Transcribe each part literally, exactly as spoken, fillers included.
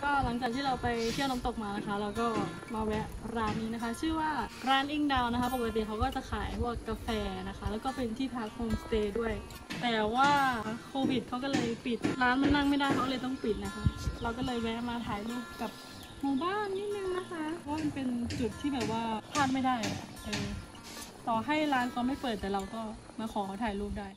ก็หลังจากที่เราไปเที่ยวน้ำตกมานะคะเราก็มาแวะร้านนี้นะคะชื่อว่าร้านอิงดาวนะคะปกติเขาก็จะขายพวกกาแฟนะคะแล้วก็เป็นที่พักโฮมสเตย์ด้วยแต่ว่าโควิดเขาก็เลยปิดร้านมันนั่งไม่ได้เขาเลยต้องปิดนะคะเราก็เลยแวะมาถ่ายรูปกับหมู่บ้านนิดนึงนะคะเพราะมันเป็นจุดที่แบบว่าพลาดไม่ได้เออต่อให้ร้านเขาไม่เปิดแต่เราก็มาขอเขาถ่ายรูปได้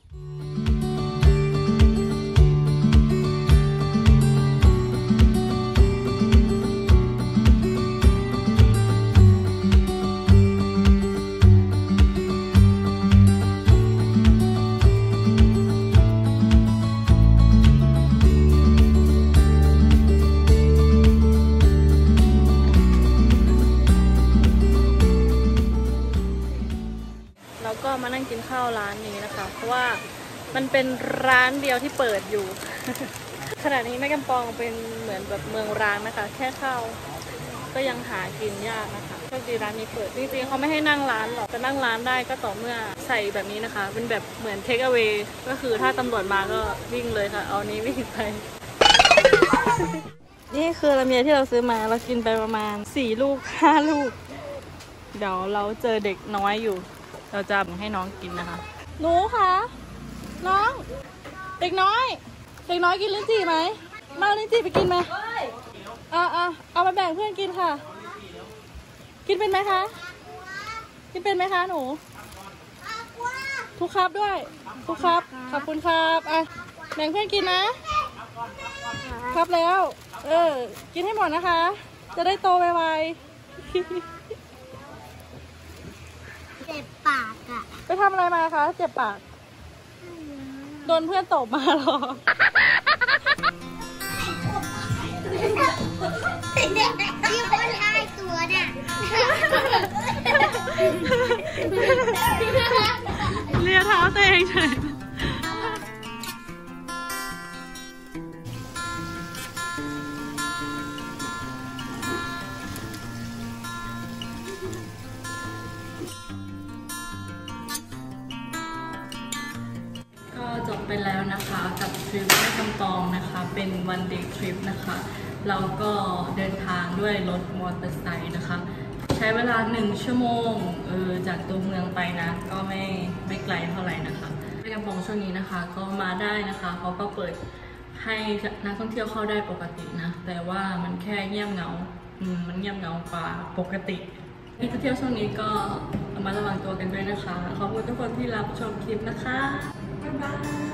ก็มานั่งกินข้าวร้านนี้นะคะเพราะว่ามันเป็นร้านเดียวที่เปิดอยู่ ขณะนี้แม่กำปองเป็นเหมือนแบบเมืองร้างนะคะแค่ข้าวก็ยังหากินยากนะคะโชคดีร้านนี้เปิดจริงๆเขาไม่ให้นั่งร้านหรอกจะนั่งร้านได้ก็ต่อเมื่อใส่แบบนี้นะคะเป็นแบบเหมือนเทคเอา way ก็คือถ้าตำรวจมาก็วิ่งเลยค่ะเอานี้วิ่งไป นี่คือลำไยที่เราซื้อมาเรากินไปประมาณสี่ลูกห้าลูกเดี๋ยวเราเจอเด็กน้อยอยู่เราจะให้น้องกินนะคะหนูคะน้องเด็กน้อยเด็กน้อยกินลิ้นจี่ไหมมาลิ้นจี่ไปกินไหมอ่าอ่าเอามาแบ่งเพื่อนกินค่ะกินเป็นไหมคะกินเป็นไหมคะหนูทุกครับด้วยทุกครับขอบคุณครับอ่ะแบ่งเพื่อนกินนะครับแล้วเออกินให้หมดนะคะจะได้โตไวๆเจ็บปากอะไปทำอะไรมาคะเจ็บปากโดนเพื่อนตบมาหรอที่คนอายตัวน่ะเลียเท้าตัวเองเฉยจบไปแล้วนะคะกับทริปแม่กำปองนะคะเป็นวันเดย์ทริปนะคะเราก็เดินทางด้วยรถมอเตอร์ไซค์นะคะใช้เวลาหนึ่งชั่วโมงเออจากตัวเมืองไปนะก็ไม่ไม่ไกลเท่าไหร่นะคะแม่กำปองช่วงนี้นะคะก็มาได้นะคะเขาก็เปิดให้นักท่องเที่ยวเข้าได้ปกตินะแต่ว่ามันแค่เงียบเหงาอืมมันเงียบเหงากว่าปกติที่จะเที่ยวช่วงนี้ก็ระมัดระวังตัวกันด้วยนะคะขอบคุณทุกคนที่รับชมคลิปนะคะบ๊ายบาย